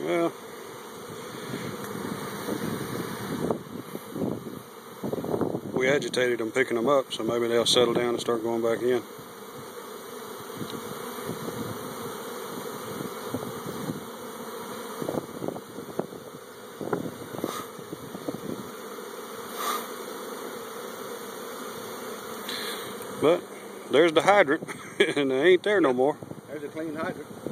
Well, we agitated them picking them up, so maybe they'll settle down and start going back in. But there's the hydrant, and they ain't there no more. There's a clean hydrant.